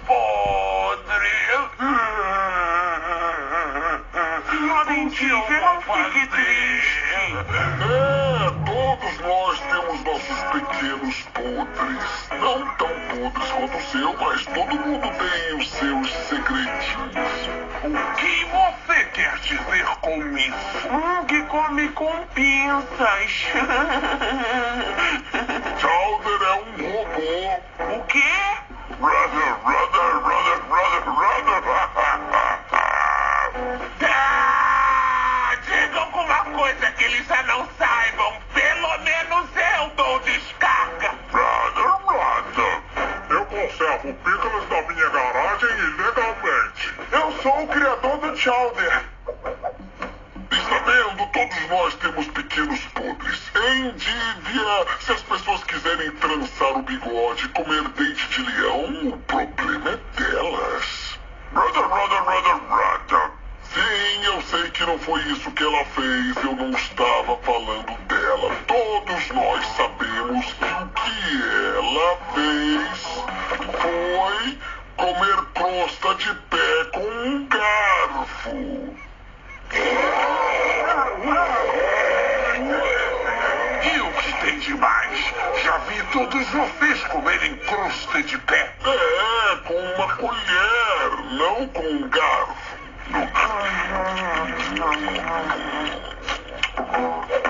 podre. Sensível, não fique triste. Todos nós temos nossos pequenos podres. Não tão podres quanto o seu, mas todo mundo tem os seus segredinhos. O que você quer dizer com isso? Que come com pinças. Chowder é um robô. O quê? Brother. Diga alguma coisa que eles já não saibam. Pelo menos eu dou descarga. Brother. Eu conservo pílulas na minha garagem ilegalmente. Eu sou o criador do Chowder. Está vendo? Todos nós temos pequenos podres. Endívia, se as pessoas quiserem trançar o bigode e comer dente de leão, o problema é delas. Brother. Sim, eu sei que não foi isso que ela fez. Eu não estava falando dela. Todos nós sabemos que o que ela fez foi comer crosta de pé com um garfo. E o que tem de mais? Já vi todos vocês comerem crosta de pé. Com uma colher, não com um garfo.